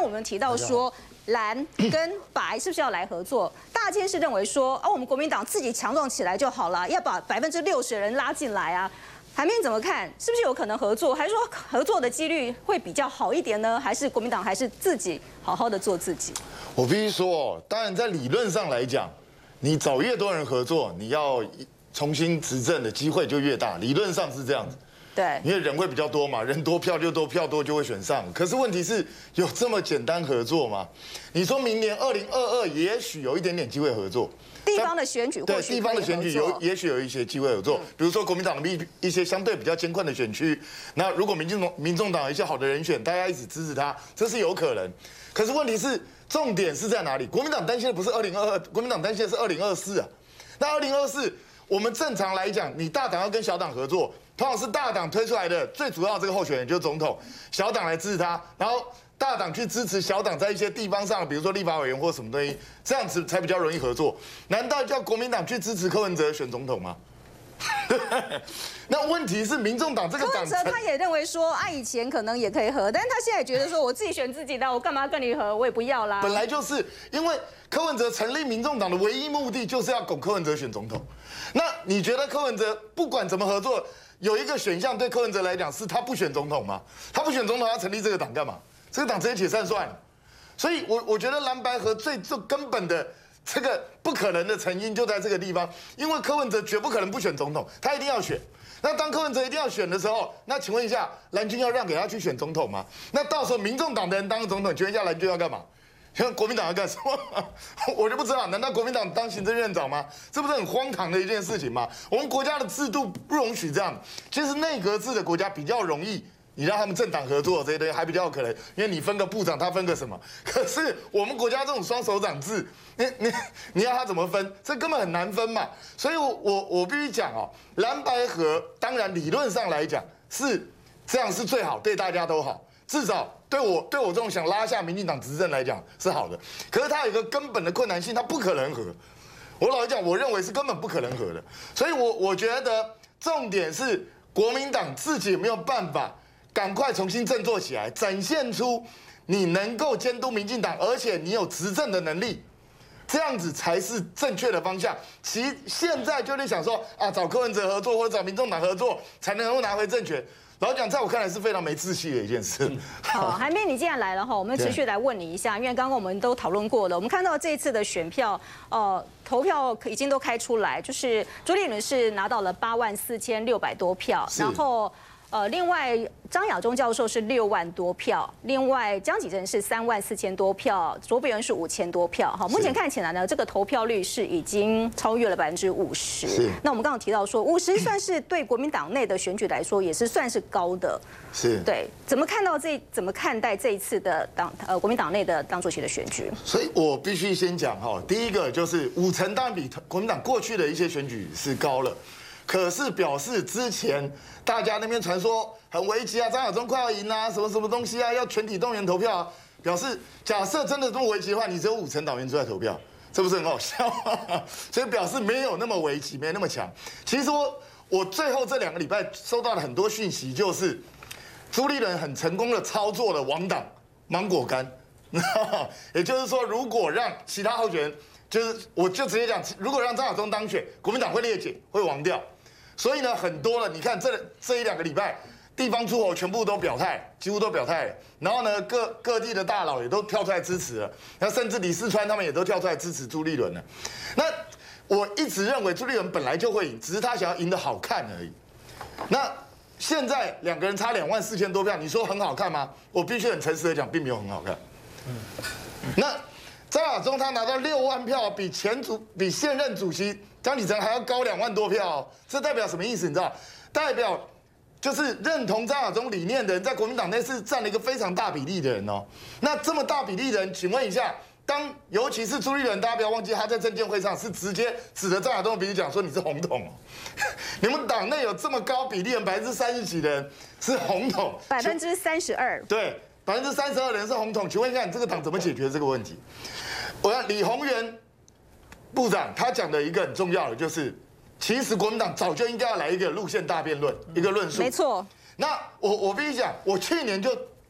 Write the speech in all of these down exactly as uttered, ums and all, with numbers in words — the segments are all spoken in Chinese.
刚我们提到说蓝跟白是不是要来合作？大千是认为说，哦，我们国民党自己强壮起来就好了，要把百分之六十的人拉进来啊。韩面怎么看？是不是有可能合作？还是说合作的几率会比较好一点呢？还是国民党还是自己好好的做自己？ 我必须说，当然在理论上来讲，你找越多人合作，你要重新执政的机会就越大，理论上是这样子。 对， 因为人会比较多嘛，人多票就多，票多就会选上。可是问题是有这么简单合作吗？你说明年二零二二也许有一点点机会合作。 地方的选举， 对地方的选举有，也许有一些机会合作，比如说国民党的一一些相对比较艰困的选区，那如果民进党、民众党有一些好的人选，大家一起支持他，这是有可能。可是问题是，重点是在哪里？国民党担心的不是二零二二，国民党担心的是二零二四啊。那二零二四，我们正常来讲，你大党要跟小党合作，通常是大党推出来的最主要的这个候选人就是总统，小党来支持他，然后大党去支持小党在一些地方上，比如说立法委员或什么东西，这样子才比较容易合作。难道叫国民党去支持柯文哲选总统吗？那问题是，民众党这个党， 柯文哲他也认为说，啊，以前可能也可以合，但是他现在觉得说，我自己选自己的，我干嘛跟你合？我也不要啦。 本来就是因为柯文哲成立民众党的唯一目的就是要拱柯文哲选总统。那你觉得柯文哲不管怎么合作，有一个选项对柯文哲来讲是他不选总统吗？他不选总统，他成立这个党干嘛？这个党直接解散算了。所以我，我我觉得蓝白合最最根本的这个不可能的成因就在这个地方，因为柯文哲绝不可能不选总统，他一定要选。那当柯文哲一定要选的时候，那请问一下，蓝军要让给他去选总统吗？那到时候民众党的人当总统，请问一下蓝军要干嘛？请问国民党要干什么？我就不知道，难道国民党当行政院长吗？这不是很荒唐的一件事情吗？我们国家的制度不容许这样。其实内阁制的国家比较容易。你让他们政党合作这些东西还比较有可能，因为你分个部长，他分个什么？可是我们国家这种双手掌制，你你你要他怎么分？这根本很难分嘛。所以我，我我我必须讲哦，蓝白合当然理论上来讲是这样是最好，对大家都好，至少对我对我这种想拉下民进党执政来讲是好的。可是它有一个根本的困难性，它不可能合。我老实讲，我认为是根本不可能合的。所以我我觉得重点是国民党自己有没有办法。赶快重新振作起来，展现出你能够监督民进党，而且你有执政的能力，这样子才是正确的方向。其现在就是想说啊，找柯文哲合作或者找民众党合作，才能够拿回政权。老实讲，在我看来是非常没志气的一件事。 好，韩冰，你既然来了哈，我们持续来问你一下，因为刚刚我们都讨论过了，我们看到这一次的选票，呃，投票已经都开出来，就是朱立伦是拿到了八万四千六百多票，然后。呃，另外张亚中教授是六万多票，另外江启臣是三万四千多票，卓别人是五千多票。哈，目前看起来呢，这个投票率是已经超越了百分之五十。那我们刚刚提到说，五十算是对国民党内的选举来说也是算是高的。 是。对， 怎么看到这？怎么看待这一次的党呃国民党内的党主席的选举？ 所以我必须先讲哈，第一个就是五成当然比国民党过去的一些选举是高了。可是表示之前大家那边传说很危急啊，张亚中快要赢啊，什么什么东西啊，要全体动员投票啊。表示假设真的这么危急的话，你只有五成党员出来投票，这不是很好笑吗？所以表示没有那么危急，没那么强。其实我我最后这两个礼拜收到了很多讯息，就是朱立伦很成功的操作了亡党芒果干，也就是说，如果让其他候选人，就是我就直接讲，如果让张亚中当选，国民党会裂解，会亡掉。所以呢，很多了，你看这这一两个礼拜，地方诸侯全部都表态，几乎都表态了。然后呢，各各地的大佬也都跳出来支持了，那甚至李四川他们也都跳出来支持朱立伦了。那我一直认为朱立伦本来就会赢，只是他想要赢得好看而已。那现在两个人差两万四千多票，你说很好看吗？我必须很诚实的讲，并没有很好看。那张亚中他拿到六万票，比前主比现任主席江启臣还要高两万多票、哦，这代表什么意思？你知道？代表就是认同张亚中理念的人，在国民党内是占了一个非常大比例的人哦。那这么大比例的人，请问一下，当尤其是朱立伦，大家不要忘记他在政见会上是直接指着张亚中的鼻子讲说你是红统哦。你们党内有这么高比例人，百分之三十几的人是红统， 百分之三十二， 对。百分之三十二的人是红统，请问一下，你这个党怎么解决这个问题？我要李鸿源部长他讲的一个很重要的就是，其实国民党早就应该要来一个路线大辩论，一个论述。 没错。 那我我必须讲，我去年就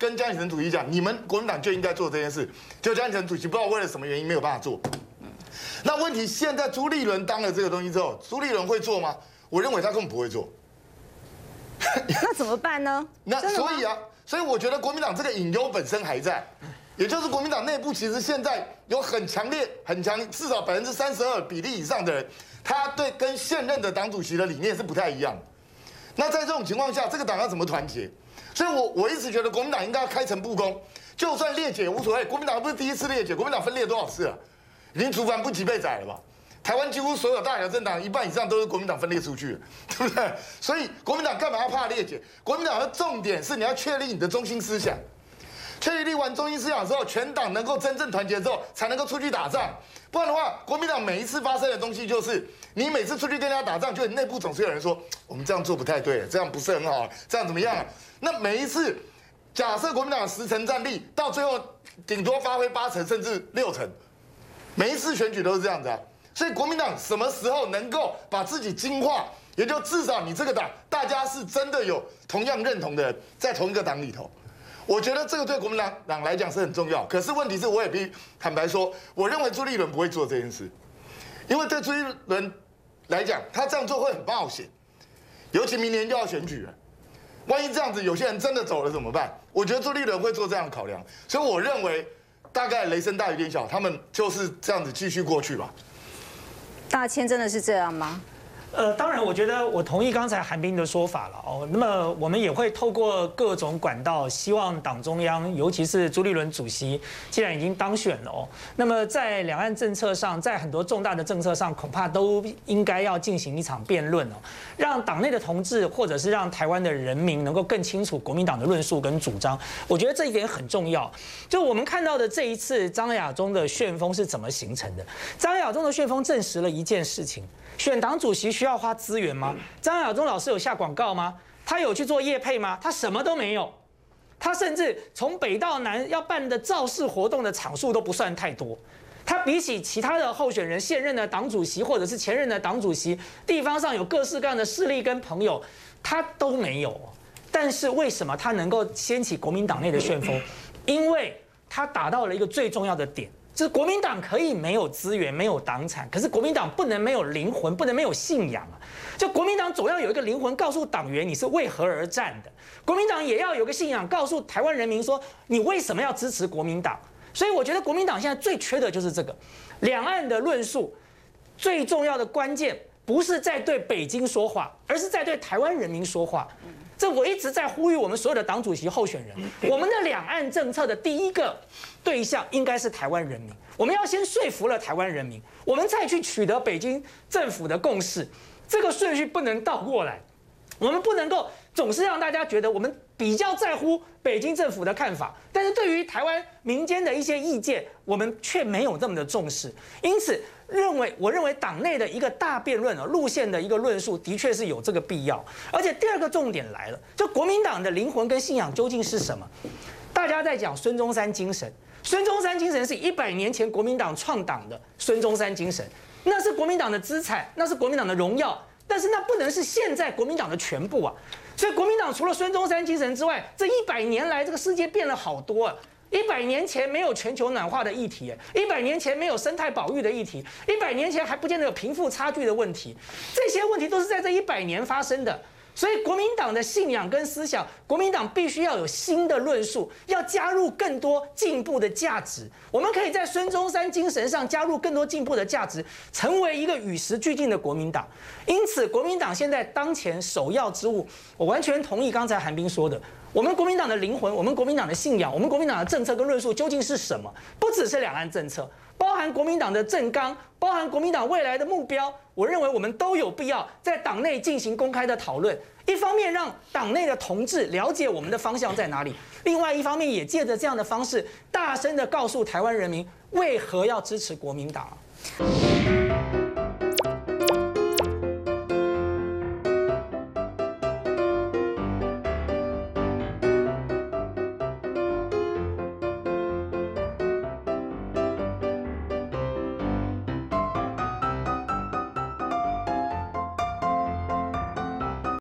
跟江启臣主席讲，你们国民党就应该做这件事，就江启臣主席不知道为了什么原因没有办法做。那问题现在朱立伦当了这个东西之后，朱立伦会做吗？我认为他根本不会做。 那怎么办呢？ 那所以啊，所以我觉得国民党这个隐忧本身还在，也就是国民党内部其实现在有很强烈、很强，至少百分之三十二比例以上的人，他对跟现任的党主席的理念是不太一样的。那在这种情况下，这个党要怎么团结？所以我我一直觉得国民党应该要开诚布公，就算裂解也无所谓。国民党不是第一次裂解，国民党分裂多少次了？已经竹繁不及被宰了吧？台湾几乎所有大小政党一半以上都是国民党分裂出去的，对不对？所以国民党干嘛要怕裂解？国民党的重点是你要确立你的中心思想，确立完中心思想之后，全党能够真正团结之后，才能够出去打仗。不然的话，国民党每一次发生的东西就是，你每次出去跟人家打仗，就内部总是有人说我们这样做不太对，这样不是很好，这样怎么样啊？那每一次，假设国民党十成战力，到最后顶多发挥八成甚至六成，每一次选举都是这样子啊。所以国民党什么时候能够把自己精化，也就至少你这个党大家是真的有同样认同的人在同一个党里头。我觉得这个对国民党来讲是很重要。可是问题是，我也必须坦白说，我认为朱立伦不会做这件事，因为对朱立伦来讲，他这样做会很冒险，尤其明年就要选举了。万一这样子，有些人真的走了怎么办？我觉得朱立伦会做这样的考量，所以我认为大概雷声大雨点小，他们就是这样子继续过去吧。 大千真的是这样吗？ 呃，当然，我觉得我同意刚才韩冰的说法了哦。那么我们也会透过各种管道，希望党中央，尤其是朱立伦主席，既然已经当选了哦，那么在两岸政策上，在很多重大的政策上，恐怕都应该要进行一场辩论哦，让党内的同志或者是让台湾的人民能够更清楚国民党的论述跟主张。我觉得这一点很重要。就我们看到的这一次张亚中的旋风是怎么形成的？张亚中的旋风证实了一件事情。选党主席需要花资源吗？张亚中老师有下广告吗？他有去做业配吗？他什么都没有。他甚至从北到南要办的造势活动的场数都不算太多。他比起其他的候选人，现任的党主席或者是前任的党主席，地方上有各式各样的势力跟朋友，他都没有。但是为什么他能够掀起国民党内的旋风？因为他打到了一个最重要的点。就是国民党可以没有资源、没有党产，可是国民党不能没有灵魂，不能没有信仰啊！就国民党总要有一个灵魂，告诉党员你是为何而战的；国民党也要有个信仰，告诉台湾人民说你为什么要支持国民党。所以我觉得国民党现在最缺的就是这个，两岸的论述最重要的关键不是在对北京说话，而是在对台湾人民说话。这我一直在呼吁我们所有的党主席候选人，我们的两岸政策的第一个对象应该是台湾人民。我们要先说服了台湾人民，我们再去取得北京政府的共识。这个顺序不能倒过来，我们不能够总是让大家觉得我们比较在乎北京政府的看法，但是对于台湾民间的一些意见，我们却没有这么的重视。因此，认为我认为党内的一个大辩论啊，路线的一个论述，的确是有这个必要。而且第二个重点来了，就国民党的灵魂跟信仰究竟是什么？大家在讲孙中山精神，孙中山精神是一百年前国民党创党的孙中山精神，那是国民党的资产，那是国民党的荣耀，但是那不能是现在国民党的全部啊。所以国民党除了孙中山精神之外，这一百年来这个世界变了好多啊。一百年前没有全球暖化的议题，一百年前没有生态保育的议题，一百年前还不见得有贫富差距的问题，这些问题都是在这一百年发生的。所以国民党的信仰跟思想，国民党必须要有新的论述，要加入更多进步的价值。我们可以在孙中山精神上加入更多进步的价值，成为一个与时俱进的国民党。因此，国民党现在当前首要之务，我完全同意刚才韩冰说的。我们国民党的灵魂，我们国民党的信仰，我们国民党的政策跟论述究竟是什么？不只是两岸政策，包含国民党的政纲，包含国民党未来的目标。我认为我们都有必要在党内进行公开的讨论。一方面让党内的同志了解我们的方向在哪里，另外一方面也借着这样的方式，大声的告诉台湾人民为何要支持国民党。